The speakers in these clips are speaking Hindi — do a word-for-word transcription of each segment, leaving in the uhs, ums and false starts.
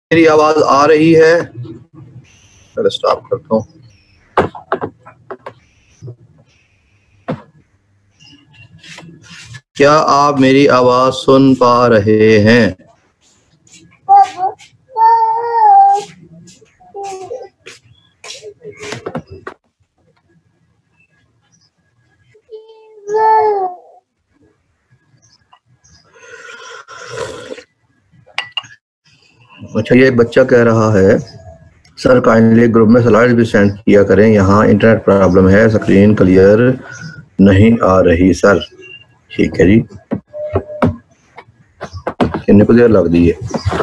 मेरी आवाज आ रही है? चलो स्टॉप करता हूँ। क्या आप मेरी आवाज सुन पा रहे हैं? अच्छा, ये एक बच्चा कह रहा है सर काइंडली ग्रुप में स्लाइड भी सेंड किया करें, यहाँ इंटरनेट प्रॉब्लम है, स्क्रीन क्लियर नहीं आ रही सर। ठीक है जी, कितने को देर लग दी है।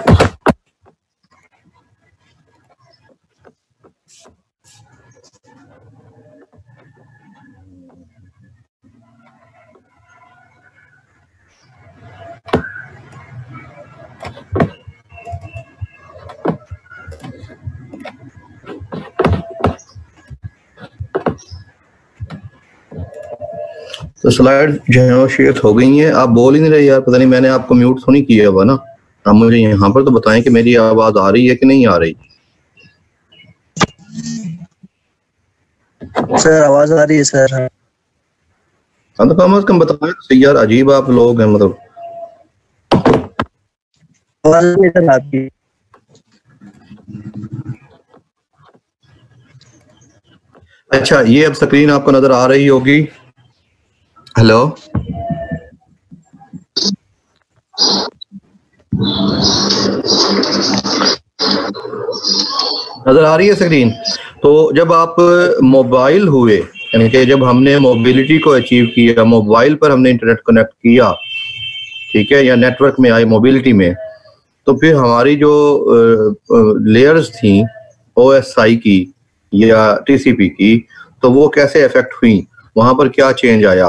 तो स्लाइड जो है वो शेयर हो गई हैं। आप बोल ही नहीं रहे यार, पता नहीं मैंने आपको म्यूट तो नहीं किया हुआ ना। आप मुझे यहाँ पर तो बताएं कि मेरी आवाज आ रही है कि नहीं आ रही। सर आवाज आ रही है सर। हाँ तो कम से कम बताएं तो यार, अजीब आप लोग हैं मतलब। आवाज नहीं सर आपकी। अच्छा, ये अब स्क्रीन आपको नजर आ रही होगी। हेलो, नजर आ रही है स्क्रीन? तो जब आप मोबाइल हुए, यानी कि जब हमने मोबिलिटी को अचीव किया, मोबाइल पर हमने इंटरनेट कनेक्ट किया, ठीक है, या नेटवर्क में आए मोबिलिटी में, तो फिर हमारी जो लेयर्स थी ओएसआई की या टीसीपी की, तो वो कैसे इफेक्ट हुई, वहां पर क्या चेंज आया।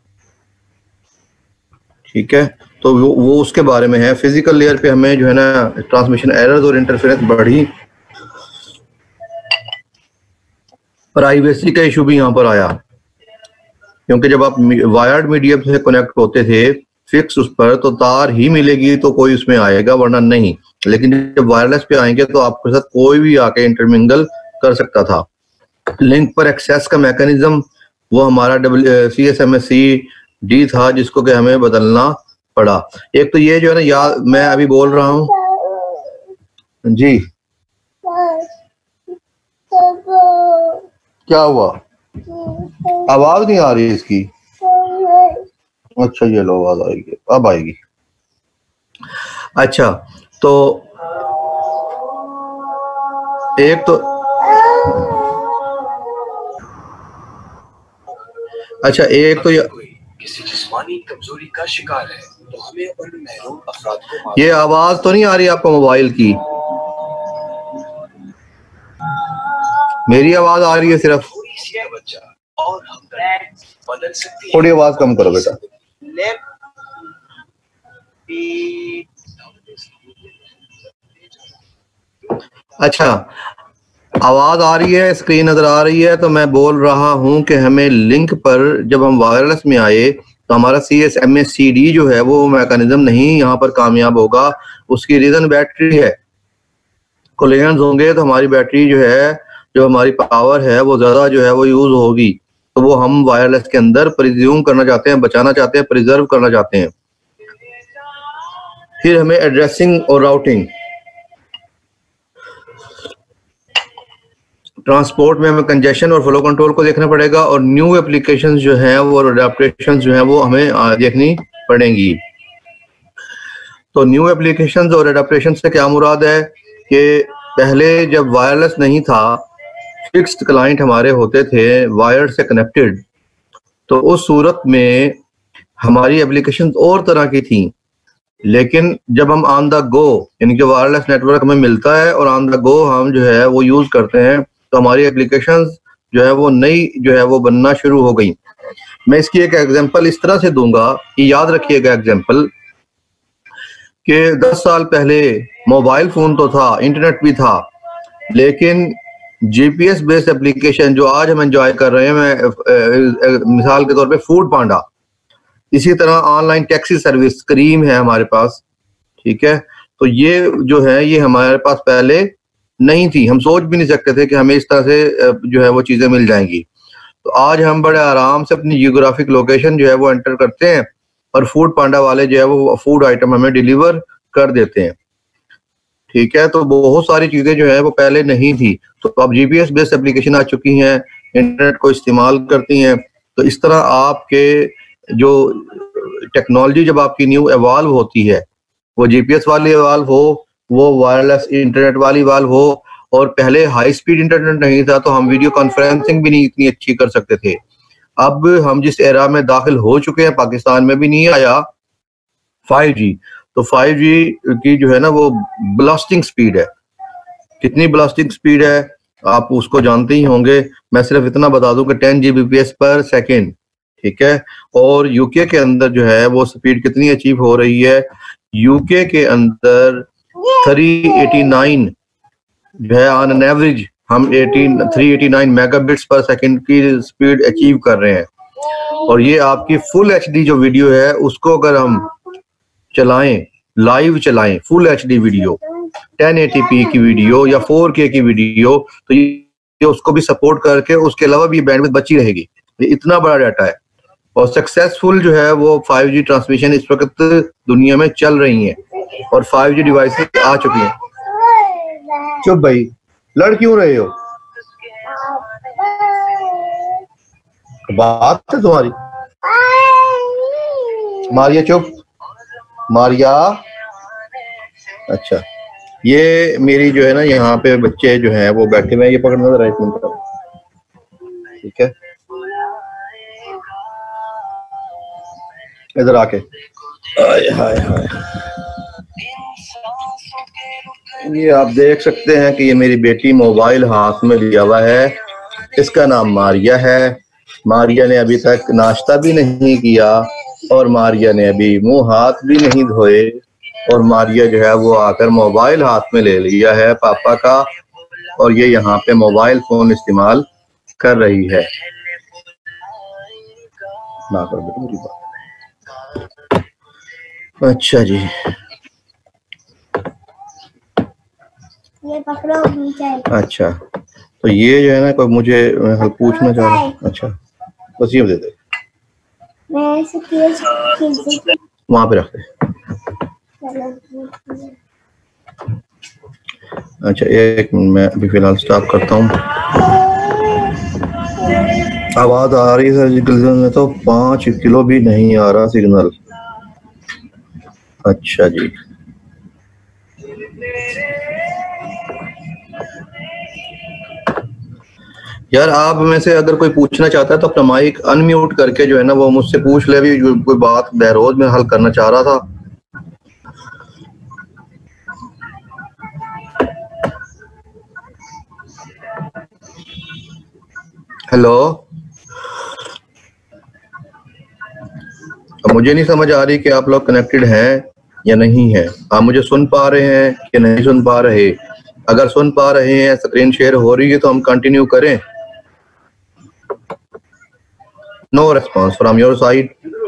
ठीक है, तो वो, वो उसके बारे में है। फिजिकल लेयर पे हमें जो है ना ट्रांसमिशन एरर्स और इंटरफेरेंस बढ़ी, प्राइवेसी का इशू भी यहाँ पर आया, क्योंकि जब आप वायर्ड मीडियम से कनेक्ट होते थे फिक्स उस पर, तो तार ही मिलेगी तो कोई उसमें आएगा, वरना नहीं। लेकिन जब वायरलेस पे आएंगे तो आपके साथ कोई भी आके इंटरमिंगल कर सकता था। लिंक पर एक्सेस का मैकेनिज्म वो हमारा W C S M S C D था, जिसको कि हमें बदलना पड़ा। एक तो ये जो है ना, याद मैं अभी बोल रहा हूँ जी, क्या हुआ, आवाज नहीं आ रही इसकी? अच्छा, ये लो आवाज आएगी, अब आएगी। अच्छा, तो एक तो अच्छा एक तो ये किसी जिस्मानी कमजोरी का शिकार है तो हमें अपने महरूम अफराद को। ये आवाज तो नहीं आ रही आपको मोबाइल की? मेरी आवाज आ रही है सिर्फ? और हम बदल सकती है। थोड़ी आवाज कम करो बेटा। अच्छा, आवाज आ रही है, स्क्रीन नजर आ रही है। तो मैं बोल रहा हूं कि हमें लिंक पर जब हम वायरलेस में आए तो हमारा C S M S C D जो है वो मैकेनिज्म नहीं यहाँ पर कामयाब होगा। उसकी रीजन बैटरी है। कोलिजन्स होंगे तो हमारी बैटरी जो है, जो हमारी पावर है वो ज्यादा जो है वो यूज होगी, तो वो हम वायरलेस के अंदर प्रिज्यूम करना चाहते हैं, बचाना चाहते हैं, प्रिजर्व करना चाहते हैं। फिर हमें एड्रेसिंग और राउटिंग, ट्रांसपोर्ट में हमें कंजेशन और फ्लो कंट्रोल को देखना पड़ेगा, और न्यू एप्लीकेशंस जो हैं वो अडेप्टेशंस जो हैं वो हमें देखनी पड़ेंगी। तो न्यू एप्लीकेशंस और अडेप्टेशन से क्या मुराद है कि पहले जब वायरलेस नहीं था, फिक्स्ड क्लाइंट हमारे होते थे वायर से कनेक्टेड, तो उस सूरत में हमारी एप्लीकेशंस और तरह की थी। लेकिन जब हम ऑन द गो, यानी कि वायरलेस नेटवर्क हमें मिलता है और ऑन द गो हम जो है वो यूज करते हैं, तो हमारी एप्लीकेशंस जो है वो नई जो है वो बनना शुरू हो गई। मैं इसकी एक एग्जांपल इस तरह से दूंगा कि याद रखिएगा एग्जांपल, कि दस साल पहले मोबाइल फोन तो था, इंटरनेट भी था, लेकिन जीपीएस बेस्ड एप्लीकेशन जो आज हम एंजॉय कर रहे हैं, मैं मिसाल के तौर पे फूड पांडा, इसी तरह ऑनलाइन टैक्सी सर्विस करीम है हमारे पास, ठीक है। तो ये जो है ये हमारे पास पहले नहीं थी, हम सोच भी नहीं सकते थे कि हमें इस तरह से जो है वो चीजें मिल जाएंगी। तो आज हम बड़े आराम से अपनी जियोग्राफिक लोकेशन जो है वो एंटर करते हैं और फूड पांडा वाले जो है वो फूड आइटम हमें डिलीवर कर देते हैं, ठीक है। तो बहुत सारी चीजें जो है वो पहले नहीं थी, तो अब जीपीएस बेस्ड एप्लीकेशन आ चुकी हैं, इंटरनेट को इस्तेमाल करती हैं। तो इस तरह आपके जो टेक्नोलॉजी जब आपकी न्यू एवॉल्व होती है, वो जीपीएस वाली एवॉल्व हो, वो वायरलेस इंटरनेट वाली एवॉल्व हो, और पहले हाई स्पीड इंटरनेट नहीं था तो हम वीडियो कॉन्फ्रेंसिंग भी नहीं इतनी अच्छी कर सकते थे। अब हम जिस एरा में दाखिल हो चुके हैं, पाकिस्तान में भी नहीं आया फाइव जी, तो फाइव जी की जो है ना वो ब्लास्टिंग स्पीड है। कितनी ब्लास्टिंग स्पीड है आप उसको जानते ही होंगे, मैं सिर्फ इतना बता दूं कि टेन जीबीपीएस पर सेकेंड, ठीक है। और यूके के अंदर जो है वो स्पीड कितनी अचीव हो रही है, यूके के अंदर थ्री एटी नाइन जो है ऑन एन एवरेज हम three eighty nine megabits per second की स्पीड अचीव कर रहे हैं। और ये आपकी फुल एचडी जो वीडियो है उसको अगर हम चलाएं, लाइव चलाएं, full HD video ten eighty p की वीडियो या फोर के की वीडियो, तो ये उसको भी सपोर्ट करके उसके अलावा भी बैंडविड्थ बची रहेगी। ये इतना बड़ा डाटा है और सक्सेसफुल जो है वो फाइव जी ट्रांसमिशन इस वक्त दुनिया में चल रही है और फाइव जी डिवाइसेस आ चुकी हैं। चुप भाई, लड़ क्यों रहे हो? बात है तुम्हारी। मारिया चुप, मारिया। अच्छा, ये मेरी जो है ना यहाँ पे बच्चे जो हैं वो बैठे हुए हैं, ये पकड़ना जरा एक मिनट, ठीक है, इधर आके। हाय हाय हाय, ये आप देख सकते हैं कि ये मेरी बेटी मोबाइल हाथ में लिया हुआ है, इसका नाम मारिया है। मारिया ने अभी तक नाश्ता भी नहीं किया और मारिया ने अभी मुंह हाथ भी नहीं धोए, और मारिया जो है वो आकर मोबाइल हाथ में ले लिया है पापा का, और ये यहाँ पे मोबाइल फोन इस्तेमाल कर रही है। ना कर बेटा मेरी बात। अच्छा जी, ये पकड़ो नीचे। अच्छा, तो ये जो है ना कोई मुझे पूछना चाह रहा है। अच्छा, बस ये दे दे, वहां पे रख दे। अच्छा, एक मिनट मैं अभी फिलहाल स्टॉप करता हूँ। आवाज आ रही है सिग्नल में, तो पांच किलो भी नहीं आ रहा सिग्नल। अच्छा जी, यार आप में से अगर कोई पूछना चाहता है तो अपना माइक अनम्यूट करके जो है ना वो मुझसे पूछ ले। भी कोई बात बहरोज में हल करना चाह रहा था। हेलो, मुझे नहीं समझ आ रही कि आप लोग कनेक्टेड हैं या नहीं है। आप मुझे सुन पा रहे हैं कि नहीं सुन पा रहे? अगर सुन पा रहे हैं, स्क्रीन शेयर हो रही है, तो हम कंटिन्यू करें। No response from your side.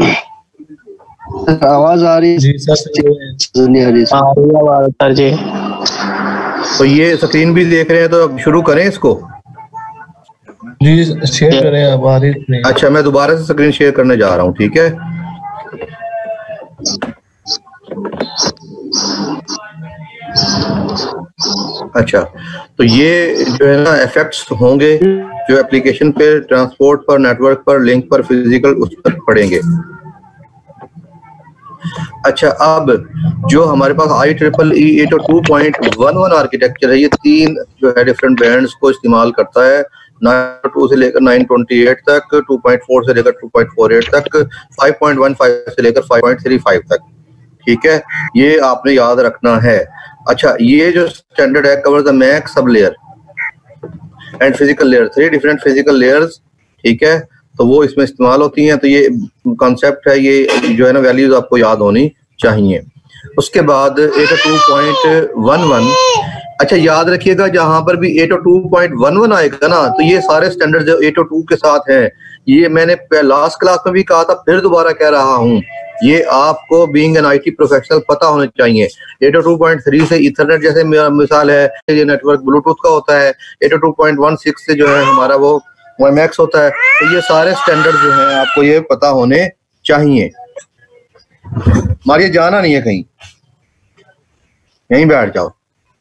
आवाज आ रही है जी सर, नहीं आ रही सर जी। तो ये स्क्रीन भी देख रहे हैं, तो अब शुरू करें इसको। जी शेयर करें, अब आ रही नहीं। अच्छा, मैं दोबारा से स्क्रीन शेयर करने जा रहा हूँ, ठीक है। अच्छा, तो ये जो है ना इफेक्ट्स होंगे जो एप्लीकेशन पे, ट्रांसपोर्ट पर, नेटवर्क पर, लिंक पर, फिजिकल उस पर पड़ेंगे। अच्छा, अब जो हमारे पास आई ट्रिपल ई एट और two point one one architecture है, ये तीन जो है डिफरेंट बैंड्स को इस्तेमाल करता है। नाइन टू से लेकर नाइन ट्वेंटी एट तक, टू पॉइंट फोर से लेकर टू पॉइंट फोर एट तक, फाइव पॉइंट वन फाइव से लेकर फाइव पॉइंट थ्री फाइव तक, ठीक है। ये आपने याद रखना है। अच्छा, ये जो स्टैंडर्ड है cover the MAC sublayer and physical layer, three different physical layers, ठीक है। तो वो इसमें इस्तेमाल होती हैं। तो ये कॉन्सेप्ट है, ये जो है ना वैल्यूज आपको याद होनी चाहिए। उसके बाद एट और टू पॉइंट वन वन, अच्छा याद रखिएगा जहां पर भी एट और टू पॉइंट वन वन आएगा ना, तो ये सारे स्टैंडर्ड जो एट और टू के साथ हैं, ये मैंने लास्ट क्लास में भी कहा था, फिर दोबारा कह रहा हूँ, ये आपको बीइंग एन आईटी प्रोफेशनल पता होने चाहिए। Eight O two point three से इथरनेट जैसे मिसाल है, ये नेटवर्क ब्लूटूथ का होता है। Eight O two point one six से जो है हमारा वो वाईमैक्स होता है। तो ये सारे स्टैंडर्ड जो हैं आपको ये पता होने चाहिए। मारिए, जाना नहीं है कहीं, यहीं बैठ जाओ।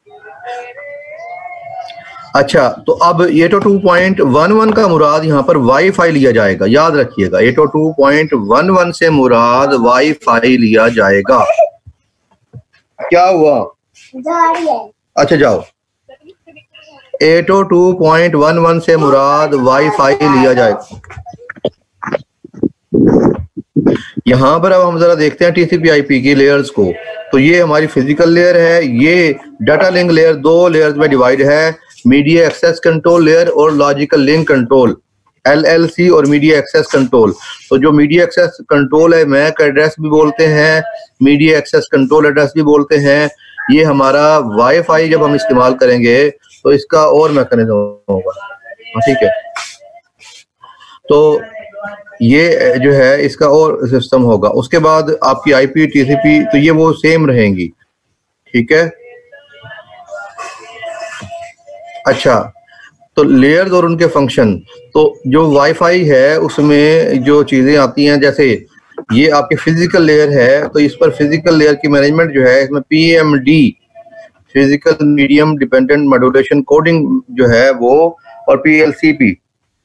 अच्छा, तो अब eight O two point one one का मुराद यहाँ पर वाईफाई लिया जाएगा, याद रखिएगा। Eight O two point one one से मुराद वाईफाई लिया जाएगा। क्या हुआ? अच्छा जाओ, eight O two point one one से मुराद वाईफाई लिया जाएगा। यहाँ पर अब हम जरा देखते हैं टीसीपी आईपी की लेयर्स को। तो ये हमारी फिजिकल लेयर है, ये डाटा लिंक लेयर दो लेयर्स में डिवाइड है, मीडिया एक्सेस कंट्रोल लेयर और लॉजिकल लिंक कंट्रोल, एलएलसी और मीडिया एक्सेस कंट्रोल। तो जो मीडिया एक्सेस कंट्रोल है, मैक एड्रेस भी बोलते हैं, मीडिया एक्सेस कंट्रोल एड्रेस भी बोलते हैं। ये हमारा वाईफाई जब हम इस्तेमाल करेंगे तो इसका और मैकेनिज्म होगा, ठीक है। तो ये जो है इसका और सिस्टम होगा। उसके बाद आपकी आईपी टीसीपी तो ये वो सेम रहेंगी, ठीक है। अच्छा, तो लेयर्स और उनके फंक्शन, तो जो वाईफाई है उसमें जो चीजें आती हैं, जैसे ये आपकी फिजिकल लेयर है, तो इस पर फिजिकल लेयर की मैनेजमेंट जो है इसमें PMD, physical medium dependent modulation coding जो है वो, और पीएलसीपी।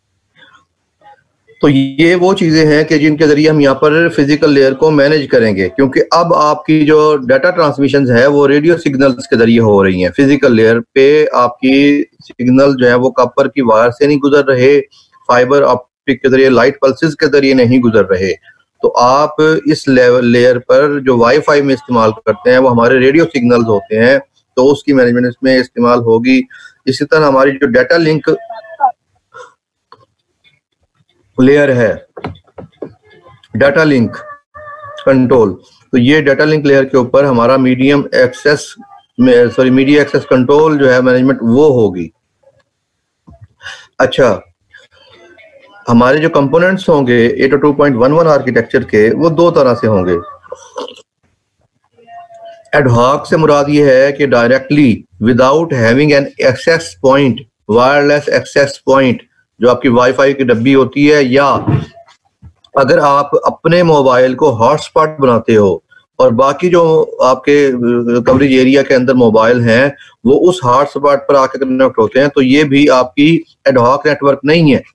तो ये वो चीजें हैं कि जिनके जरिए हम यहाँ पर फिजिकल लेयर को मैनेज करेंगे, क्योंकि अब आपकी जो डाटा ट्रांसमिशन है वो रेडियो सिग्नल्स के जरिए हो रही हैं। फिजिकल लेयर पे आपकी सिग्नल जो है वो कॉपर की वायर से नहीं गुजर रहे, फाइबर ऑप्टिक के जरिए, लाइट पल्सेस के जरिए नहीं गुजर रहे। तो आप इस लेयर पर जो वाईफाई में इस्तेमाल करते हैं वो हमारे रेडियो सिग्नल्स होते हैं, तो उसकी मैनेजमेंट इसमें इस्तेमाल होगी। इसी तरह हमारी जो डाटा लिंक लेयर है, डाटा लिंक कंट्रोल, तो ये डाटा लिंक लेयर के ऊपर हमारा medium access sorry media access control जो है मैनेजमेंट वो होगी। अच्छा, हमारे जो कंपोनेंट्स होंगे eight O two point one one architecture के, वो दो तरह से होंगे। एडहॉक से मुराद ये है कि directly without having an access point, wireless access point जो आपकी वाईफाई की डब्बी होती है, या अगर आप अपने मोबाइल को हॉटस्पॉट बनाते हो और बाकी जो आपके कवरेज एरिया के अंदर मोबाइल हैं वो उस हॉटस्पॉट पर आकर कनेक्ट होते हैं, तो ये भी आपकी एडहॉक नेटवर्क नहीं है।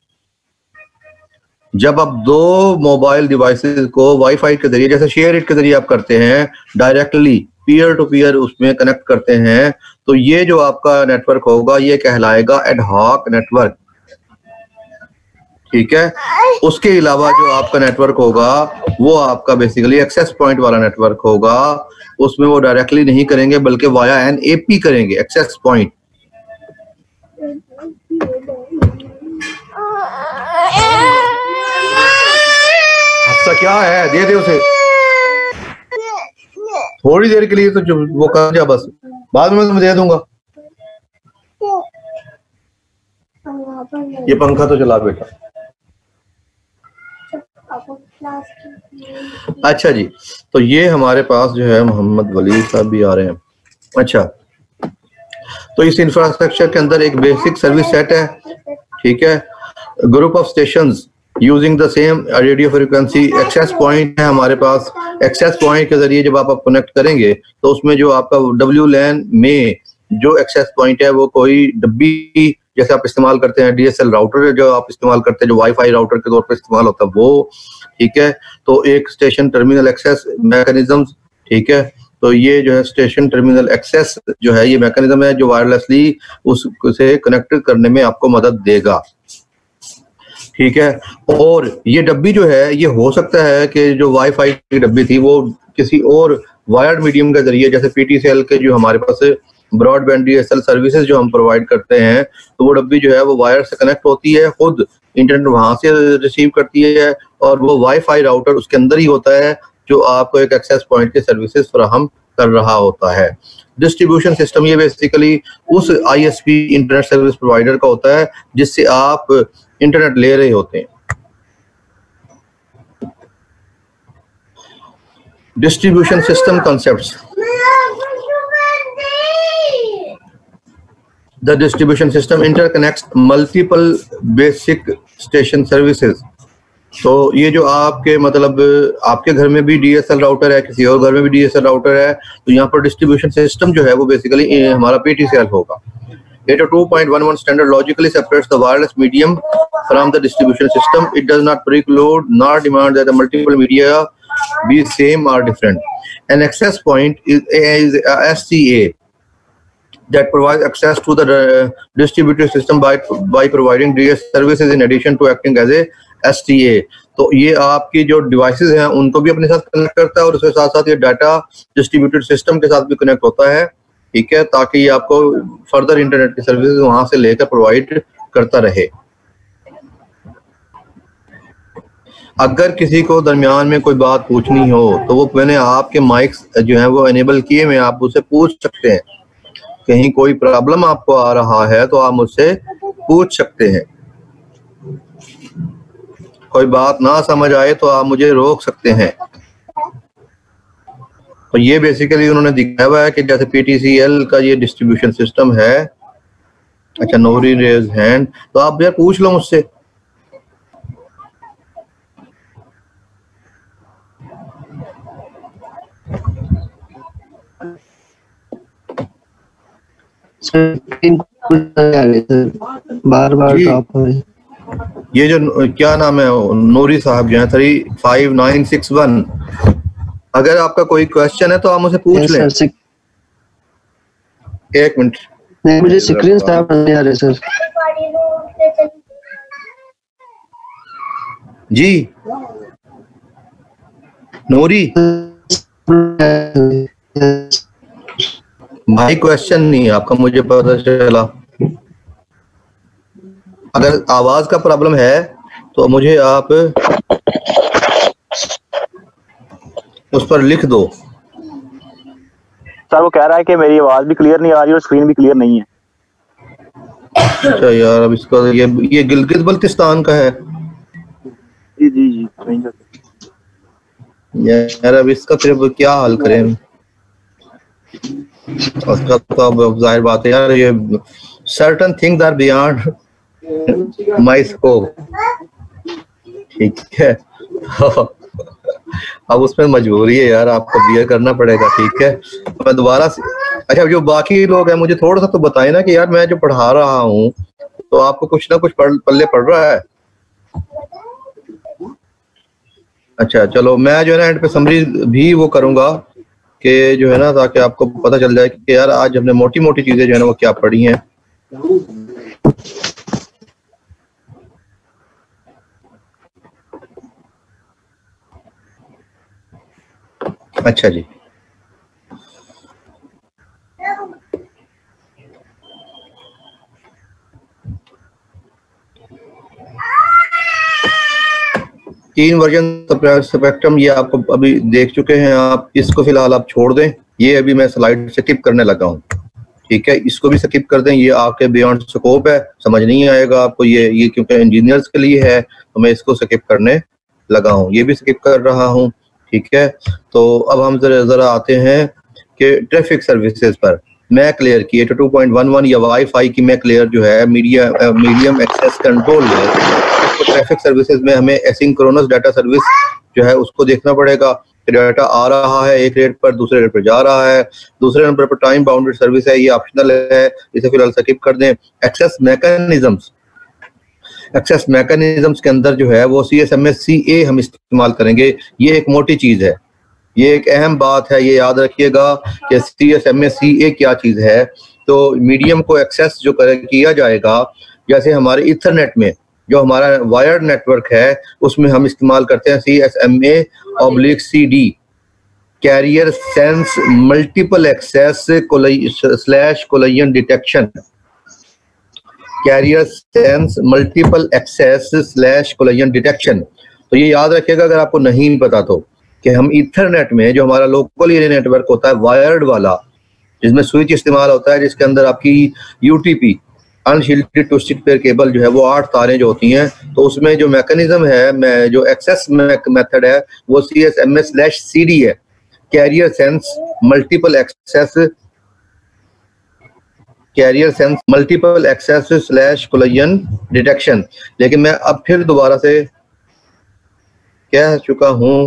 जब आप दो मोबाइल डिवाइसेस को वाईफाई के जरिए, जैसे शेयर इट के जरिए आप करते हैं, डायरेक्टली पीयर टू पीयर उसमें कनेक्ट करते हैं, तो ये जो आपका नेटवर्क होगा ये कहलाएगा एडहॉक नेटवर्क, ठीक है। उसके अलावा जो आपका नेटवर्क होगा वो आपका बेसिकली एक्सेस पॉइंट वाला नेटवर्क होगा, उसमें वो डायरेक्टली नहीं करेंगे बल्कि वाया एन एपी करेंगे, एक्सेस पॉइंट। अच्छा क्या है, दे दे उसे थोड़ी देर के लिए, तो जो वो कर जा बस, बाद में मैं दे दूंगा। ये पंखा तो चला बेटा। अच्छा जी, तो ये हमारे पास जो है मोहम्मद वली साहब भी आ रहे हैं। अच्छा, तो इस इंफ्रास्ट्रक्चर के अंदर एक बेसिक सर्विस सेट है, ठीक है। Group of stations using the same radio frequency, access point है हमारे पास। एक्सेस पॉइंट के जरिए जब आप कनेक्ट करेंगे तो उसमें जो आपका डब्ल्यू लैन में जो एक्सेस पॉइंट है वो कोई डब्बी जैसे आप इस्तेमाल करते हैं, डीएसएल राउटर जो आप इस्तेमाल करते हैं, जो वाईफाई राउटर के तौर पर इस्तेमाल होता है वो, ठीक है। तो एक स्टेशन टर्मिनल एक्सेस मैकेनिज्म, ठीक है। तो ये जो है स्टेशन टर्मिनल एक्सेस जो है ये मैकेनिज्म है जो वायरलेसली उससे कनेक्ट करने में आपको मदद देगा, ठीक है। और ये डब्बी जो है ये हो सकता है कि जो वाईफाई की डब्बी थी वो किसी और वायर्ड मीडियम के जरिए, जैसे पीटीसीएल के जो हमारे पास ब्रॉडबैंड डीएसएल सर्विसेज जो हम प्रोवाइड करते हैं, तो वो डब्बी जो है वो वायर से कनेक्ट होती है, खुद इंटरनेट वहां से रिसीव करती है, और वो वाईफाई राउटर उसके अंदर ही होता है जो आपको एक एक्सेस पॉइंट के सर्विसेज फराहम कर रहा होता है। डिस्ट्रीब्यूशन सिस्टम ये बेसिकली उस आईएसपी इंटरनेट सर्विस प्रोवाइडर का होता है जिससे आप इंटरनेट ले रहे होते हैं, Distribution system concepts. The distribution system interconnects multiple basic station services. तो ये जो आपके मतलब आपके घर में भी डीएसएल राउटर है, किसी और घर में भी डीएसएल राउटर है, तो यहाँ पर डिस्ट्रीब्यूशन सिस्टम जो है वो बेसिकली हमारा पीटीसीएल होगा. eight oh two point one one standard logically separates the wireless medium from the distribution system. It does not preload nor demand that the multiple media be same or different. An access point is, is a S C A that provides access to the uh, distributed system by by providing D S services in addition to acting as a S T A. तो ये आपकी जो डिवाइसेस हैं उनको भी अपने साथ कनेक्ट करता है और उसके साथ साथ ये डाटा डिस्ट्रीब्यूटेड सिस्टम के साथ भी कनेक्ट होता है, ठीक है, ताकि ये आपको फर्दर इंटरनेट की सर्विसेज वहां से लेकर प्रोवाइड करता रहे. अगर किसी को दरमियान में कोई बात पूछनी हो तो वो मैंने आपके माइक्स जो है वो एनेबल किए में आप उससे पूछ सकते हैं. कहीं कोई प्रॉब्लम आपको आ रहा है तो आप मुझसे पूछ सकते हैं. कोई बात ना समझ आए तो आप मुझे रोक सकते हैं. तो ये बेसिकली उन्होंने दिखाया हुआ है कि जैसे पीटीसीएल का ये डिस्ट्रीब्यूशन सिस्टम है. अच्छा, नोरी रेज हैंड, तो आप यार पूछ लो मुझसे. बार बार ड्रॉप हो रही. ये जो क्या नाम है नूरी साहब जो है three five nine six one, अगर आपका कोई क्वेश्चन है तो आप मुझे पूछ लें. एक मिनट, नहीं मुझे स्क्रीन साफ नहीं आ रही सर. जी नूरी भाई क्वेश्चन नहीं आपका मुझे पता चला. अगर आवाज का प्रॉब्लम है तो मुझे आप उस पर लिख दो. सर वो कह रहा है कि मेरी आवाज भी क्लियर नहीं आ रही और स्क्रीन भी क्लियर नहीं है. अच्छा यार, अब इसका ये ये गिलगित बल्तिस्तान का है. जी जी जी यार अब इसका फिर क्या हल करें. उसका तो अब जाहिर बात है यार, ये certain things are beyond my scope, ठीक है. अब उसमें मजबूरी है यार, आपको बियर करना पड़ेगा, ठीक है. मैं दोबारा से अच्छा, जो बाकी लोग हैं मुझे थोड़ा सा तो बताएं ना कि यार मैं जो पढ़ा रहा हूँ तो आपको कुछ ना कुछ पल्ले पड़ रहा है. अच्छा चलो, मैं जो है ना एंड पे समरी भी वो करूंगा कि जो है ना, ताकि आपको पता चल जाए कि यार आज हमने मोटी मोटी चीजें जो है ना वो क्या पढ़ी हैं. अच्छा जी, तीन वर्जन स्पेक्ट्रम ये आपको अभी देख चुके हैं आप. इसको फिलहाल आप छोड़ दें. ये अभी मैं स्लाइड स्किप करने लगा हूँ, ठीक है. इसको भी स्किप कर दें, ये आपके बियॉन्ड स्कोप है, समझ नहीं आएगा आपको. ये ये क्योंकि इंजीनियर्स के लिए है तो मैं इसको स्किप करने लगा हूँ. ये भी स्किप कर रहा हूँ, ठीक है. तो अब हम जरा जरा आते हैं कि ट्रैफिक सर्विसेज पर मैक लेयर की eight two point one one या वाईफाई की मैक लेयर जो है media medium access control layer, उसको ट्रैफिक सर्विसेज में हमें एसिंक्रोनस डाटा सर्विस जो है उसको देखना पड़ेगा कि डाटा आ रहा है एक रेट पर, दूसरे रेट पर जा रहा है. दूसरे नंबर पर टाइम बाउंडेड सर्विस है, ये ऑप्शनल है, इसे फिलहाल स्किप कर दें. एक्सेस मैकेनिज्म्स, एक्सेस मैकेनिज्म्स के अंदर जो है वो C S M S C A हम इस्तेमाल करेंगे. ये एक मोटी चीज है, ये एक अहम बात है, ये याद रखिएगा कि C S M S C A क्या चीज है. तो मीडियम को एक्सेस जो कर किया जाएगा, जैसे हमारे इथरनेट में जो हमारा वायर्ड नेटवर्क है उसमें हम इस्तेमाल करते हैं C S M A oblique C D, carrier sense multiple access slash collision detection. Carrier sense multiple access slash collision detection. तो ये याद रखिएगा अगर आपको नहीं पता तो, कि हम ईथरनेट में जो हमारा लोकल एरिया नेटवर्क होता है वायर्ड वाला, जिसमें स्विच इस्तेमाल होता है, जिसके अंदर आपकी UTP unshielded twisted pair cable जो है वो आठ तारें जो होती हैं, तो उसमें जो मैकेनिज्म है, मैं जो एक्सेस मेथड है वो C S M S slash C D है. Carrier sense multiple access carrier sense multiple access slash collision detection. लेकिन मैं अब फिर दोबारा से कह चुका हूं,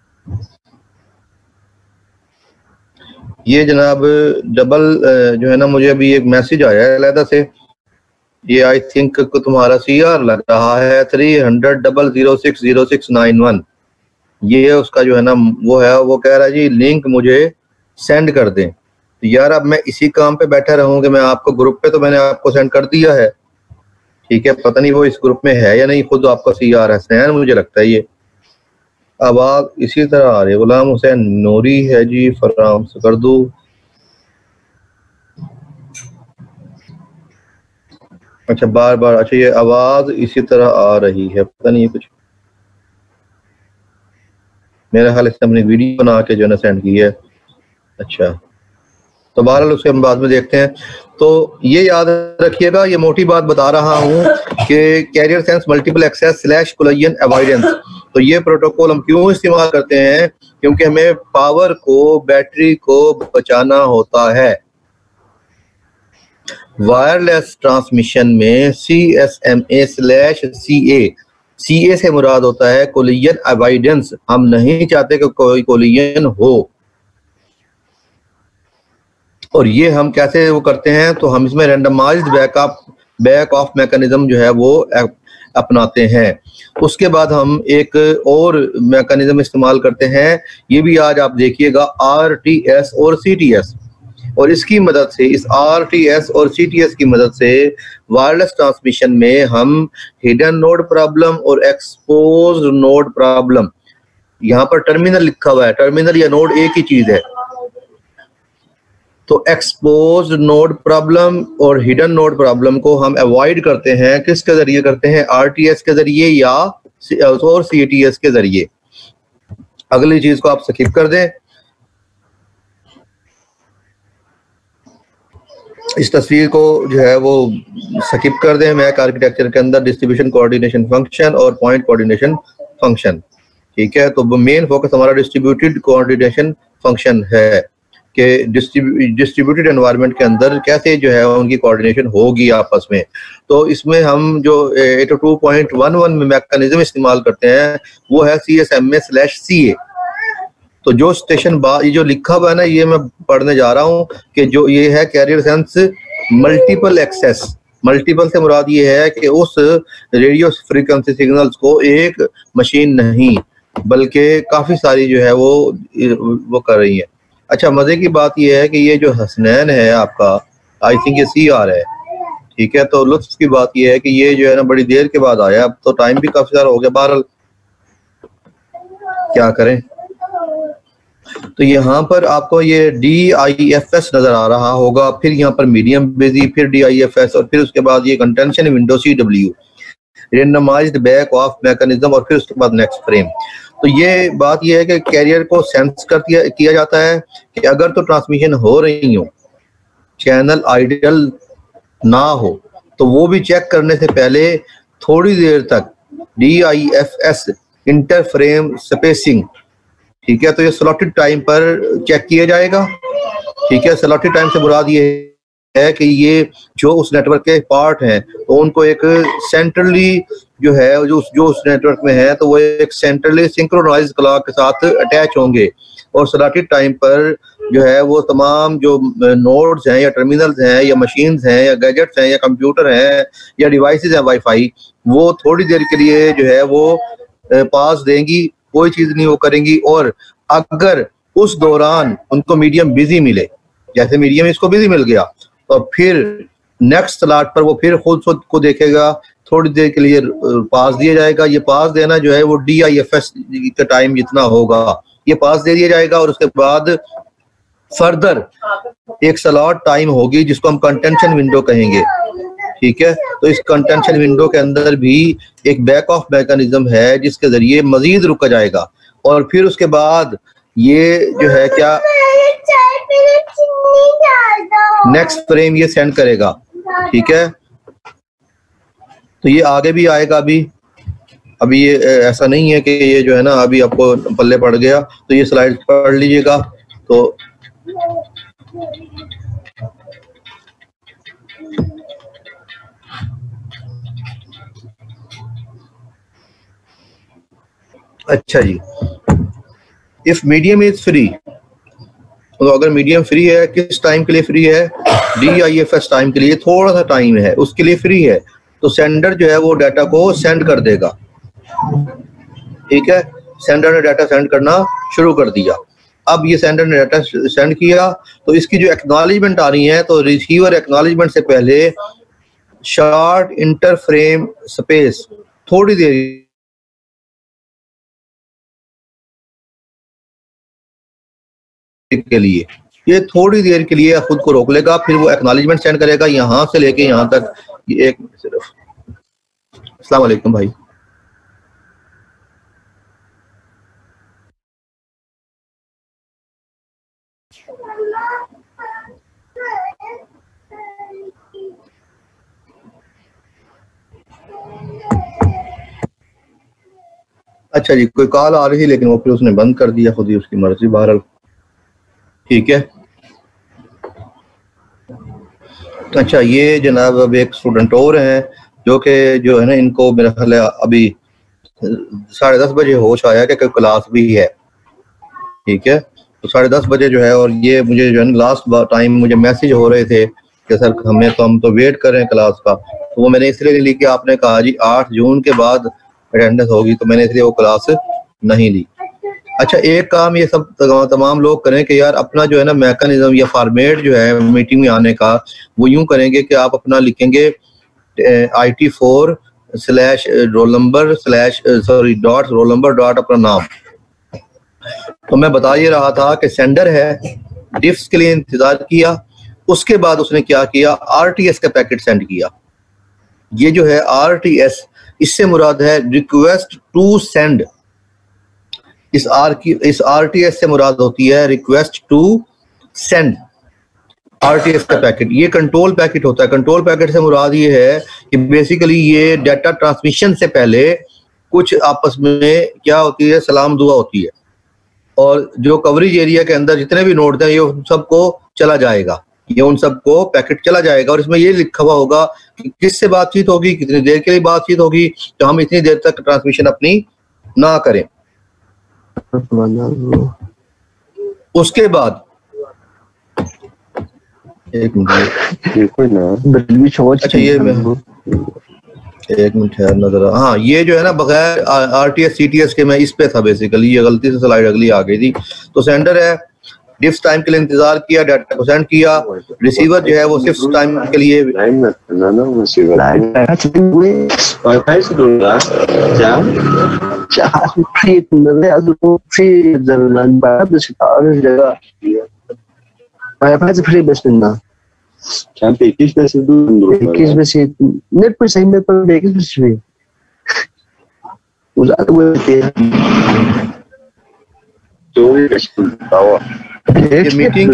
ये जनाब डबल जो है ना, मुझे अभी एक मैसेज आया है अलहदा से, ये आई थिंक तुम्हारा सी आर लग रहा है three hundred double zero six zero six nine one. ये उसका जो है ना वो है, वो कह रहा है जी लिंक मुझे सेंड कर दें। तो यार अब मैं इसी काम पे बैठा रहूं कि मैं आपको ग्रुप पे, तो मैंने आपको सेंड कर दिया है, ठीक है, पता नहीं वो इस ग्रुप में है या नहीं, खुद आपका सी आर हसनैन मुझे लगता है ये। अब आप इसी तरह आ रहे, गुलाम हुसैन नूरी है जी, फराम से कर दूं। अच्छा बार बार, अच्छा ये आवाज इसी तरह आ रही है, पता नहीं कुछ, मेरा ख्याल इसने अपनी वीडियो बना के जो है सेंड की है। अच्छा तो बहरहाल उसके हम बाद में देखते हैं। तो ये याद रखिएगा, ये मोटी बात बता रहा हूँ कि carrier sense multiple access slash collision avoidance, तो ये प्रोटोकॉल हम क्यों इस्तेमाल करते हैं, क्योंकि हमें पावर को, बैटरी को बचाना होता है। वायरलेस ट्रांसमिशन में C S M A slash C A, C A से मुराद होता है कोलिजन अवॉइडेंस। हम नहीं चाहते कि कोई कोलिजन हो, और ये हम कैसे वो करते हैं, तो हम इसमें randomized backup back off mechanism जो है वो अपनाते हैं। उसके बाद हम एक और मैकेनिज्म इस्तेमाल करते हैं, ये भी आज आप देखिएगा, आर टी एस और सी टी एस। और इसकी मदद से, इस आर टी एस और सी टी एस की मदद से वायरलेस ट्रांसमिशन में हम हिडन नोड प्रॉब्लम और एक्सपोज्ड नोड प्रॉब्लम, यहाँ पर टर्मिनल लिखा हुआ है, टर्मिनल या नोड एक ही चीज है, तो एक्सपोज्ड नोड प्रॉब्लम और हिडन नोड प्रॉब्लम को हम अवॉइड करते हैं। किसके जरिए करते हैं, आरटीएस के जरिए या और सीटीएस के जरिए। अगली चीज को आप स्किप कर दें, इस तस्वीर को जो है वो स्किप कर दें। मैक आर्किटेक्चर के अंदर डिस्ट्रीब्यूशन कोऑर्डिनेशन फंक्शन और पॉइंट कोऑर्डिनेशन फंक्शन, ठीक है, तो मेन फोकस हमारा डिस्ट्रीब्यूटेड कोऑर्डिनेशन फंक्शन है कि डिस्ट्रीब्यूटेड एनवायरनमेंट के अंदर कैसे जो है उनकी कोऑर्डिनेशन होगी आपस में। तो इसमें हम जो eight O two point one one में मैकेनिज्म इस्तेमाल करते हैं वो है C S M A slash C A. तो जो स्टेशन बा ये जो लिखा हुआ है ना, ये मैं पढ़ने जा रहा हूँ कि जो ये है carrier sense multiple access. Multiple से मुराद ये है कि उस रेडियो फ्रीक्वेंसी सिग्नल्स को एक मशीन नहीं बल्कि काफी सारी जो है वो वो कर रही है। अच्छा मजे की बात यह है कि ये जो हसनैन है आपका, आई थिंक ये सी आर है, ठीक है, तो लुत्फ की बात यह है कि ये जो है ना बड़ी देर के बाद आया, अब तो टाइम भी काफी सारा हो गया, बहरहाल क्या करें। तो यहाँ पर आपको ये डी आई एफ एस नजर आ रहा होगा, फिर यहाँ पर मीडियम बिजी, फिर डी आई एफ एस, और फिर उसके बाद ये contention window C W, randomized back off mechanism, और फिर उसके बाद नेक्स्ट फ्रेम। तो ये बात यह है कि कैरियर को सेंस कर दिया किया जाता है कि अगर तो ट्रांसमिशन हो रही हो, चैनल आइडियल ना हो, तो वो भी चेक करने से पहले थोड़ी देर तक D I F S interframe spacing, ठीक है, तो ये स्लॉटेड टाइम पर चेक किया जाएगा, ठीक है। स्लॉटेड टाइम से मुराद ये है कि ये जो उस नेटवर्क के पार्ट हैं तो उनको एक सेंट्रली जो है जो जो उस नेटवर्क में है तो वो एक सेंट्रली सिंक्रोनाइज्ड क्लॉक के साथ अटैच होंगे, और स्लॉटेड टाइम पर जो है वो तमाम जो नोड्स हैं या टर्मिनल्स हैं या मशीन्स हैं या गैजेट्स हैं या कंप्यूटर हैं या डिवाइसेस हैं वाईफाई, वो थोड़ी देर के लिए जो है वो पास देंगी, कोई चीज नहीं वो करेंगी। और अगर उस दौरान उनको मीडियम बिजी मिले, जैसे मीडियम इसको बिजी मिल गया, तो फिर नेक्स्ट स्लॉट पर वो फिर खुद खुद को देखेगा, थोड़ी देर के लिए पास दिया जाएगा। ये पास देना जो है वो डी आई एफ एस का टाइम जितना होगा ये पास दे दिया जाएगा, और उसके बाद फर्दर एक स्लॉट टाइम होगी जिसको हम कंटेंशन विंडो कहेंगे, ठीक है। तो इस कंटेंशन विंडो के अंदर भी एक बैक ऑफ मैकेनिज्म है जिसके जरिए मजीद रुका जाएगा, और फिर उसके बाद ये जो है क्या नेक्स्ट फ्रेम ये सेंड करेगा, ठीक है। तो ये आगे भी आएगा, अभी अभी ये ऐसा नहीं है कि ये जो है ना अभी आपको पल्ले पड़ गया, तो ये स्लाइड पढ़ लीजिएगा, तो अच्छा जी, इफ मीडियम इज फ्री, तो अगर मीडियम फ्री है, किस टाइम के लिए फ्री है? D I F S time के लिए, थोड़ा सा टाइम है उसके लिए फ्री है, तो सेंडर जो है वो डाटा को सेंड कर देगा। ठीक है, सेंडर ने डाटा सेंड करना शुरू कर दिया। अब ये सेंडर ने डाटा सेंड किया तो इसकी जो एक्नॉलेजमेंट आ रही है, तो रिसीवर एक्नॉलेजमेंट से पहले शॉर्ट इंटरफ्रेम स्पेस थोड़ी देर के लिए, ये थोड़ी देर के लिए खुद को रोक लेगा, फिर वो एक्नॉलेजमेंट सेंड करेगा यहां से लेके यहां तक। ये एक सिर्फ अस्सलाम वालेकुम भाई। अच्छा जी, कोई कॉल आ रही थी लेकिन वो फिर उसने बंद कर दिया, खुद ही उसकी मर्जी, बहरहाल ठीक है। अच्छा, ये जनाब अब एक स्टूडेंट और हैं जो कि जो है ना, इनको मेरा ख्याल है अभी साढ़े दस बजे होश आया कि कोई क्लास भी है। ठीक है, तो साढ़े दस बजे जो है, और ये मुझे जो है ना लास्ट टाइम मुझे मैसेज हो रहे थे कि सर हमें तो हम तो वेट कर रहे हैं क्लास का, तो वो मैंने इसलिए नहीं ली कि आपने कहा जी आठ जून के बाद अटेंडेंस होगी, तो मैंने इसलिए वो क्लास नहीं ली। अच्छा, एक काम ये सब तमाम लोग करें कि यार अपना जो है ना मैकेनिज्म या फॉर्मेट जो है मीटिंग में आने का, वो यूं करेंगे कि आप अपना लिखेंगे I T four slash roll number slash sorry dot roll number dot अपना नाम। तो मैं बता ये रहा था कि सेंडर है, डिफ्स के लिए इंतजार किया, उसके बाद उसने क्या किया, आरटीएस का पैकेट सेंड किया। ये जो है आरटीएस, इससे मुराद है रिक्वेस्ट टू सेंड। इस आर की इस आरटीएस से मुराद होती है रिक्वेस्ट टू सेंड। आरटीएस का पैकेट ये कंट्रोल पैकेट होता है। कंट्रोल पैकेट से मुराद ये है कि बेसिकली ये डाटा ट्रांसमिशन से पहले कुछ आपस में क्या होती है, सलाम दुआ होती है, और जो कवरेज एरिया के अंदर जितने भी नोड हैं ये उन सबको चला जाएगा, ये उन सबको पैकेट चला जाएगा, और इसमें ये लिखा हुआ होगा कि किससे बातचीत होगी, कितनी देर के लिए बातचीत होगी, तो हम इतनी देर तक ट्रांसमिशन अपनी ना करें। उसके बाद एक मिनट, अच्छा ये मैं एक मिनट है नजर, हाँ ये जो है ना बगैर आरटीएस सीटीएस के मैं इस पे था बेसिकली, ये गलती से स्लाइड अगली आ गई थी। तो सेंडर है, डिफ्स टाइम के लिए इंतजार किया, डाटा को सेंड किया, रिसीवर जो है वो सिर्फ टाइम के लिए मीटिंग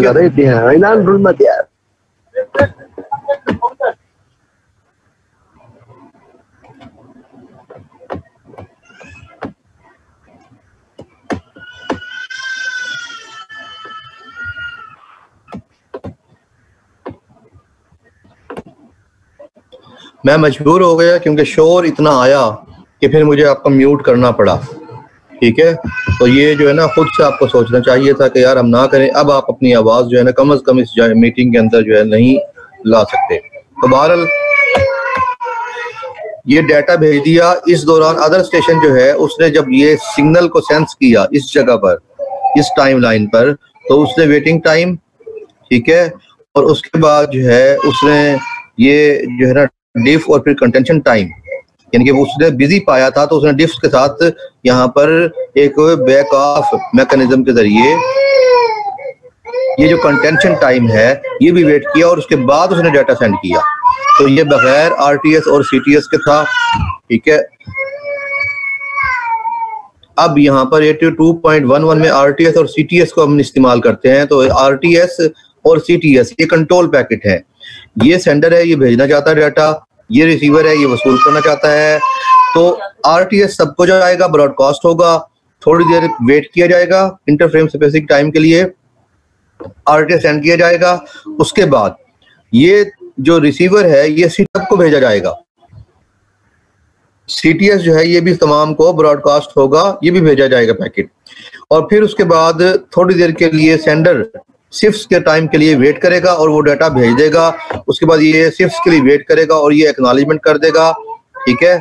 मैं मजबूर हो गया क्योंकि शोर इतना आया कि फिर मुझे आपको म्यूट करना पड़ा। ठीक है, तो ये जो है ना खुद से आपको सोचना चाहिए था कि यार हम ना करें। अब आप अपनी आवाज जो है ना कम अज कम इस मीटिंग के अंदर जो है नहीं ला सकते। तो बहरहाल ये डाटा भेज दिया। इस दौरान अदर स्टेशन जो है उसने जब ये सिग्नल को सेंस किया इस जगह पर, इस टाइम लाइन पर, तो उसने वेटिंग टाइम, ठीक है, और उसके बाद जो है उसने ये जो है ना डिफ और फिर कंटेंशन टाइम, यानी कि वो उसने बिजी पाया था तो उसने डिफ्स के साथ यहाँ पर एक बैक ऑफ मैकेनिज्म के जरिए ये जो कंटेंशन टाइम है ये भी वेट किया और उसके बाद उसने डाटा सेंड किया। तो ये बगैर आरटीएस और सीटीएस के था। ठीक है, अब यहाँ पर बयासी पॉइंट ग्यारह में आरटीएस और सीटीएस को हम इस्तेमाल करते हैं। तो आरटीएस और सीटीएस ये कंट्रोल पैकेट है, ये सेंडर है, ये भेजना चाहता है डाटा, ये रिसीवर है, ये वसूल करना चाहता है। तो आरटीएस सबको जाएगा, ब्रॉडकास्ट होगा, थोड़ी देर वेट किया जाएगा इंटरफ्रेम स्पेसिफिक टाइम के लिए, आरटीएस सेंड किया जाएगा। उसके बाद ये जो रिसीवर है ये सीटअप को भेजा जाएगा। सीटीएस जो है ये भी तमाम को ब्रॉडकास्ट होगा, ये भी भेजा जाएगा पैकेट। और फिर उसके बाद थोड़ी देर के लिए सेंडर शिफ्ट्स के टाइम के लिए वेट करेगा और वो डाटा भेज देगा। उसके बाद ये शिफ्ट्स के लिए वेट करेगा और ये एक्नॉलेजमेंट कर देगा, ठीक है।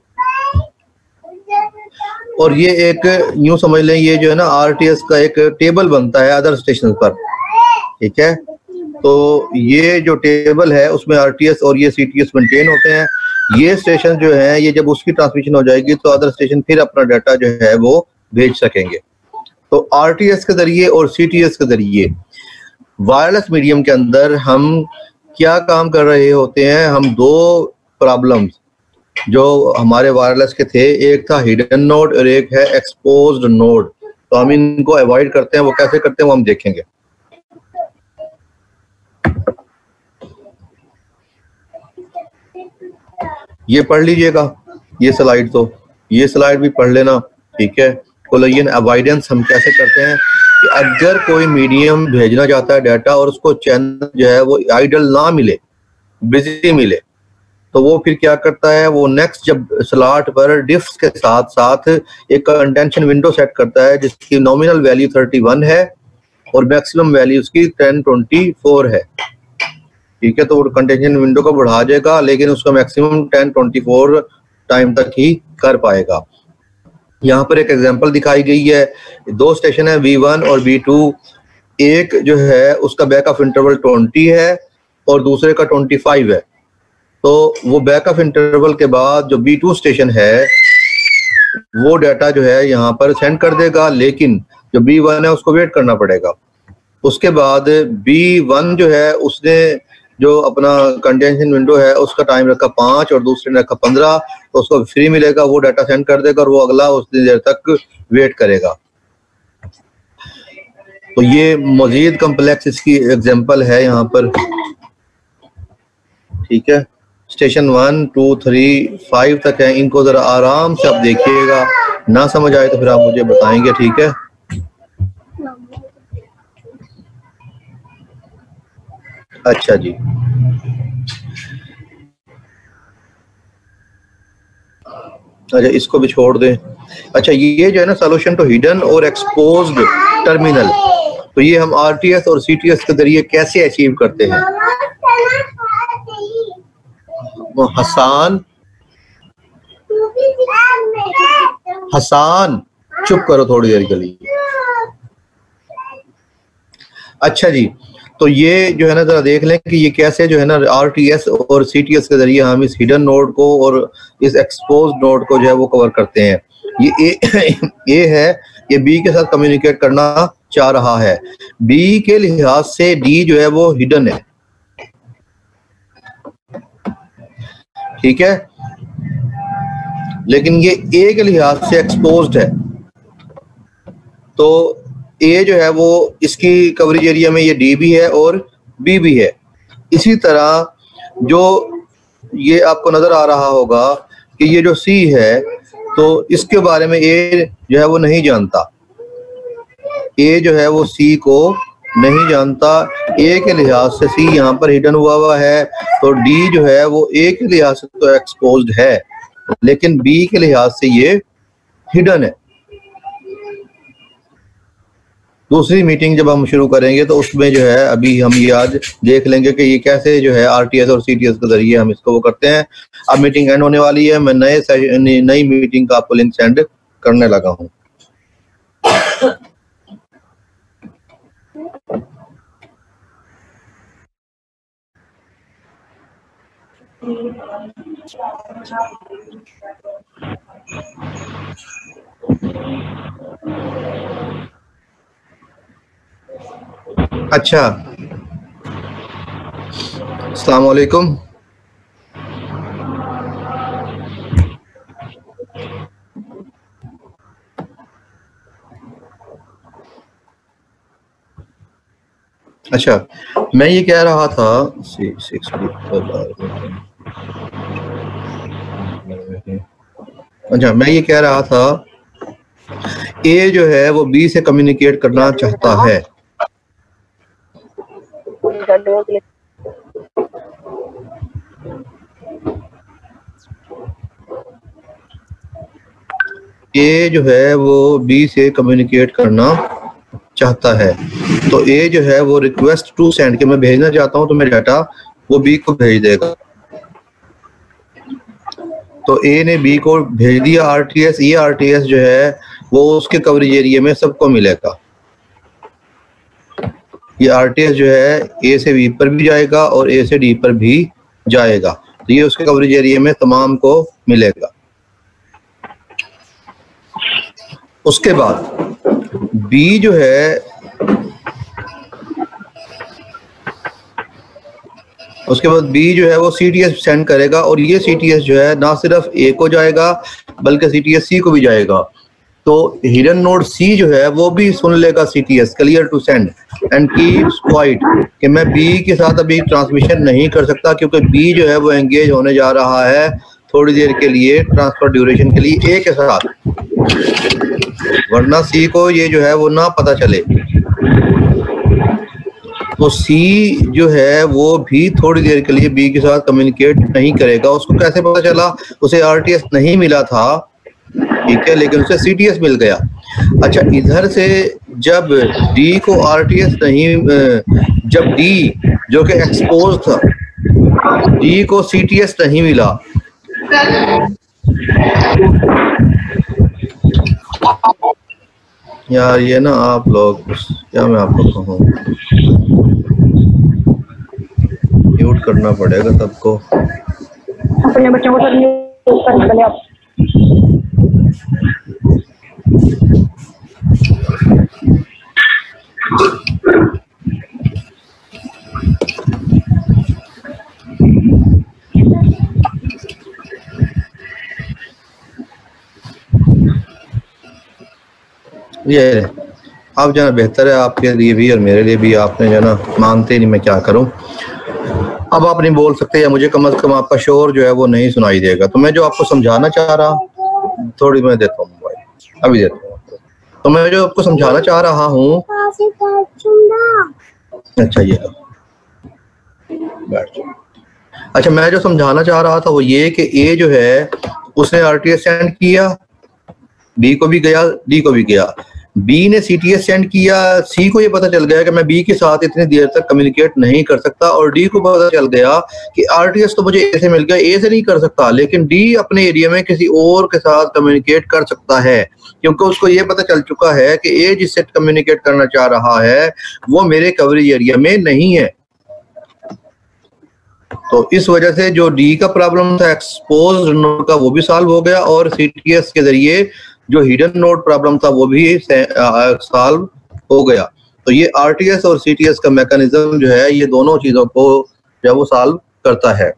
और ये एक यूं समझ लें, ये जो है ना आरटीएस का एक टेबल बनता है अदर स्टेशन पर, ठीक है। तो ये जो टेबल है उसमें आरटीएस और ये सीटीएस मेंटेन होते हैं। ये स्टेशन जो है ये जब उसकी ट्रांसमिशन हो जाएगी तो अदर स्टेशन फिर अपना डाटा जो है वो भेज सकेंगे। तो आरटीएस के जरिए और सीटीएस के जरिए वायरलेस मीडियम के अंदर हम क्या काम कर रहे होते हैं, हम दो प्रॉब्लम्स जो हमारे वायरलेस के थे, एक था हिडन नोड और एक है एक्सपोज्ड नोड। तो हम इनको अवॉइड करते हैं। वो कैसे करते हैं वो हम देखेंगे। ये पढ़ लीजिएगा, ये स्लाइड, तो ये स्लाइड भी पढ़ लेना, ठीक है। कोलिजन अवॉइडेंस हम कैसे करते हैं कि अगर कोई मीडियम भेजना चाहता है डाटा और उसको चैनल जो है वो आइडल ना मिले, बिजी मिले, तो वो फिर क्या करता है, वो नेक्स्ट जब स्लॉट पर डिफ्स के साथ साथ एक कंटेंशन विंडो सेट करता है जिसकी नॉमिनल वैल्यू थर्टी वन है और मैक्सिमम वैल्यू उसकी टेन ट्वेंटी फोर है, ठीक है। तो वो कंटेंशन विंडो को बढ़ा देगा लेकिन उसका maximum ten twenty four time तक ही कर पाएगा। यहाँ पर एक एग्जांपल दिखाई गई है, दो स्टेशन है वी वन और वी टू। एक जो है उसका बैक ऑफ इंटरवल ट्वेंटी है और दूसरे का ट्वेंटी फाइव है। तो वो बैक ऑफ इंटरवल के बाद जो बी टू स्टेशन है वो डाटा जो है यहाँ पर सेंड कर देगा, लेकिन जो बी वन है उसको वेट करना पड़ेगा। उसके बाद बी वन जो है उसने जो अपना कंटेंशन विंडो है उसका टाइम रखा पांच और दूसरे ने रखा पंद्रह, तो उसको फ्री मिलेगा, वो डाटा सेंड कर देगा और वो अगला उतनी देर तक वेट करेगा। तो ये मजीद कम्प्लेक्स इसकी एग्जांपल है यहाँ पर, ठीक है। Station one two three five तक है, इनको जरा आराम से आप देखिएगा, ना समझ आए तो फिर आप मुझे बताएंगे, ठीक है। अच्छा जी, अच्छा इसको भी छोड़ दें। अच्छा ये जो है ना सोल्यूशन टू हिडन और एक्सपोज्ड टर्मिनल, तो ये हम आरटीएस और सीटीएस के जरिए कैसे अचीव करते हैं। हसान हसान चुप करो थोड़ी देर के लिए। अच्छा जी, तो ये जो है ना जरा देख लें कि ये कैसे जो है ना आरटीएस और सीटीएस के जरिए हम इस हिडन नोड को और इस एक्सपोज नोड को जो है वो कवर करते हैं। ये ए, ए है, ये बी के साथ कम्युनिकेट करना चाह रहा है। बी के लिहाज से डी जो है वो हिडन है, ठीक है, लेकिन ये ए के लिहाज से एक्सपोज्ड है। तो ए जो है वो इसकी कवरेज एरिया में ये डी भी है और बी भी है। इसी तरह जो ये आपको नजर आ रहा होगा कि ये जो सी है तो इसके बारे में ए जो है वो नहीं जानता, ए जो है वो सी को नहीं जानता। ए के लिहाज से सी यहाँ पर हिडन हुआ हुआ है, तो डी जो है वो ए के लिहाज से तो एक्सपोज्ड है लेकिन बी के लिहाज से ये हिडन है। दूसरी मीटिंग जब हम शुरू करेंगे तो उसमें जो है अभी हम ये आज देख लेंगे कि ये कैसे जो है आरटीएस और सीटीएस के जरिए हम इसको वो करते हैं। अब मीटिंग एंड होने वाली है, मैं नए नई मीटिंग का आपको लिंक सेंड करने लगा हूँ। अच्छा, अस्सलाम वालेकुम। अच्छा, मैं ये कह रहा था अच्छा मैं ये कह रहा था ए जो है वो बी से कम्युनिकेट करना चाहता है, स्टार्टिंग के लिए। ए जो है वो बी से कम्युनिकेट करना चाहता है, तो ए जो है वो रिक्वेस्ट टू सेंड के मैं भेजना चाहता हूं तो मेरा डाटा वो बी को भेज देगा। तो ए ने बी को भेज दिया आरटीएस, ये आरटीएस जो है वो उसके कवरेज एरिया में सबको मिलेगा। ये आरटीएस जो है ए से बी पर भी जाएगा और ए से डी पर भी जाएगा, तो ये उसके कवरेज एरिया में तमाम को मिलेगा। उसके बाद बी जो है उसके बाद बी जो है वो सीटीएस सेंड करेगा और ये सीटीएस जो है ना सिर्फ ए को जाएगा बल्कि सीटीएस सी को भी जाएगा। तो हिडन नोड सी जो है वो भी सुन लेगा CTS clear to send and keeps quiet कि मैं बी के साथ अभी ट्रांसमिशन नहीं कर सकता क्योंकि बी जो है वो एंगेज होने जा रहा है थोड़ी देर के लिए ट्रांसफर ड्यूरेशन के लिए ए के साथ, वरना सी को ये जो है वो ना पता चले। तो सी जो है वो भी थोड़ी देर के लिए बी के साथ कम्युनिकेट नहीं करेगा। उसको कैसे पता चला? उसे आरटीएस नहीं मिला था, ठीक है, लेकिन उसे सीटीएस मिल गया। अच्छा, इधर से जब डी को आरटीएस नहीं, जब डी जो कि एक्सपोज था, डी को सीटीएस नहीं मिला, यार ये ना आप लोग क्या मैं आपको कहूँ, म्यूट करना पड़ेगा सबको। अपने बच्चों को सर म्यूट करने के लिए आप ये अब जो बेहतर है आपके लिए भी और मेरे लिए भी, आपने जो ना मानते नहीं, मैं क्या करूं। अब आप नहीं बोल सकते या मुझे कम से कम आपका शोर जो है वो नहीं सुनाई देगा। तो मैं जो आपको समझाना चाह रहा, थोड़ी मैं देता हूँ मोबाइल, अभी देता हूँ। तो मैं जो आपको समझाना चाह रहा हूँ, अच्छा ये बैठ जाओ। अच्छा, मैं जो समझाना चाह रहा था वो ये कि ए जो है उसने आरटीएस सेंड किया, बी को भी गया, डी को भी गया। बी ने सीटीएस सेंड किया, सी को ये पता चल गया कि मैं बी के साथ इतनी देर तक कम्युनिकेट नहीं कर सकता, और डी को पता चल गया कि आरटीएस तो मुझे ए से मिल गया, ए से नहीं कर सकता, लेकिन डी अपने एरिया में किसी और के साथ कम्युनिकेट कर सकता है, क्योंकि उसको ये पता चल चुका है कि ए जिससे कम्युनिकेट करना चाह रहा है वो मेरे कवरेज एरिया में नहीं है। तो इस वजह से जो डी का प्रॉब्लम था एक्सपोज्ड नोड का, वो भी सॉल्व हो गया, और सीटीएस के जरिए जो हिडन नोड प्रॉब्लम था वो भी सॉल्व हो गया। तो ये आरटीएस और सीटीएस का मैकेनिज्म जो है ये दोनों चीजों को जो वो सॉल्व करता है।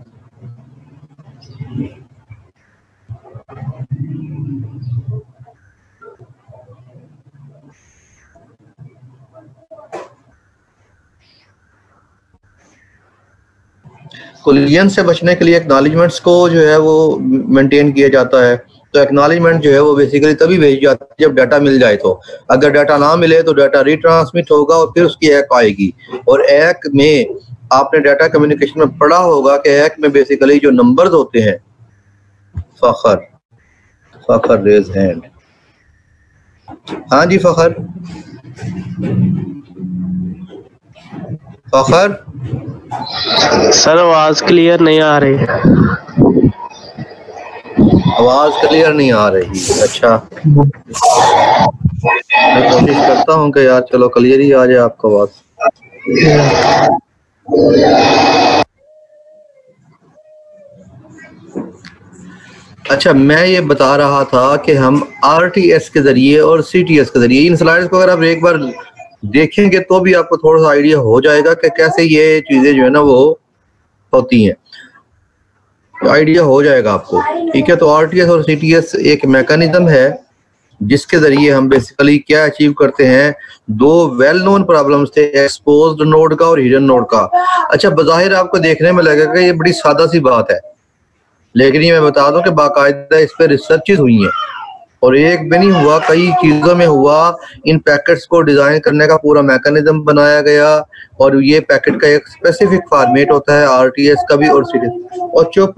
कोलिजन से बचने के लिए एक्नॉलेजमेंट्स को जो है वो मेंटेन किया जाता है। तो एक्नॉलेजमेंट जो है वो बेसिकली तभी भेजी जाती है जब डाटा मिल जाए। तो अगर डाटा ना मिले तो डाटा रिट्रांसमिट होगा और फिर उसकी एक आएगी, और एक में आपने डाटा कम्युनिकेशन में पढ़ा होगा कि एक में बेसिकली जो नंबर्स होते हैं, फखर फखर रेज हैंड, हाँ जी फखर फखर सर आवाज क्लियर नहीं आ रही। आवाज क्लियर नहीं आ रही, अच्छा मैं कोशिश करता हूँ कि यार चलो क्लियर ही आ जाए आपको आवाज। अच्छा, मैं ये बता रहा था कि हम आरटीएस के जरिए और सीटीएस के जरिए, इन स्लाइड्स को अगर आप एक बार देखेंगे तो भी आपको थोड़ा सा आइडिया हो जाएगा कि कैसे ये चीजें जो है ना वो होती हैं, आइडिया हो जाएगा आपको, ठीक है। तो आरटीएस और सीटीएस एक मैकेनिज्म है जिसके जरिए हम बेसिकली क्या अचीव करते हैं, दो वेल नोन प्रॉब्लम्स थे, एक्सपोज्ड नोड का और हिडन नोड का। अच्छा, बज़ाहिर आपको देखने में लगेगा कि ये बड़ी सादा सी बात है, लेकिन ये मैं बता दूं कि बाकायदा इस पर रिसर्चेस हुई हैं, और एक भी नहीं हुआ, कई चीजों में हुआ। इन पैकेट्स को डिजाइन करने का पूरा मैकेनिज्म बनाया गया और ये पैकेट का एक स्पेसिफिक फॉर्मेट होता है आरटीएस का भी और सीरीज। और चुप,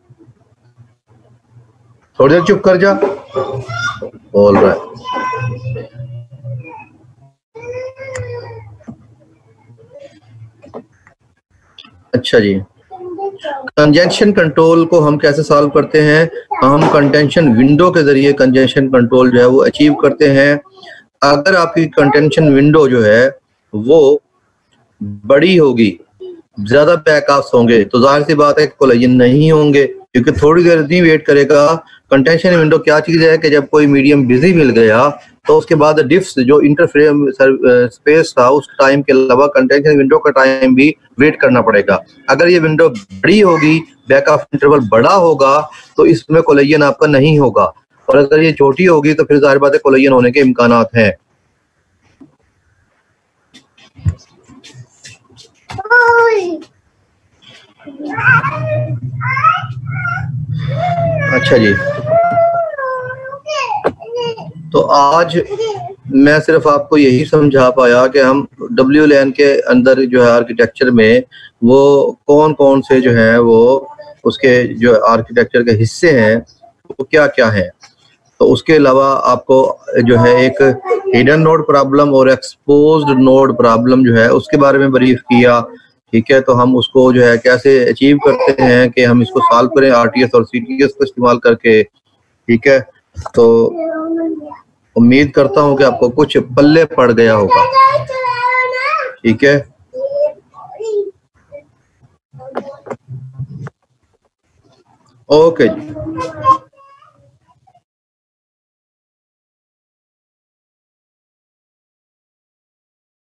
थोड़ी देर चुप कर जा, बोल रहा है। अच्छा जी, कंजेंशन कंट्रोल को हम कैसे सॉल्व करते हैं? हम कंटेंशन विंडो के जरिए कंजेंशन कंट्रोल जो है वो अचीव करते हैं। अगर आपकी कंटेंशन विंडो जो है वो बड़ी होगी, ज्यादा बैकअप्स होंगे, तो जाहिर सी बात है कोलिजन नहीं होंगे, क्योंकि थोड़ी देर नहीं वेट करेगा। कंटेंशन विंडो क्या चीज है कि जब कोई मीडियम बिजी मिल गया तो उसके बाद डिफ्स जो इंटरफ्रेम स्पेस था उस टाइम के अलावा कंटेंशन विंडो का टाइम भी वेट करना पड़ेगा। अगर ये विंडो बड़ी होगी, बैकअप इंटरवल बड़ा होगा, तो इसमें कोलिजन आपका नहीं होगा। और अगर ये छोटी होगी तो फिर जाहिर बात है कोलिजन होने के इम्कानात हैं। अच्छा जी, तो आज मैं सिर्फ आपको यही समझा पाया कि हम डब्ल्यू एल ए एन के अंदर जो है आर्किटेक्चर में वो कौन कौन से जो है वो उसके जो आर्किटेक्चर के हिस्से हैं वो क्या क्या हैं। तो उसके अलावा आपको जो है एक हिडन नोड प्रॉब्लम और एक्सपोज्ड नोड प्रॉब्लम जो है उसके बारे में ब्रीफ किया। ठीक है, तो हम उसको जो है कैसे अचीव करते हैं कि हम इसको सॉल्व करें आरटीएस और सीटीएस को इस्तेमाल करके। ठीक है, तो उम्मीद करता हूं कि आपको कुछ पल्ले पड़ गया होगा। ठीक है, ओके जी।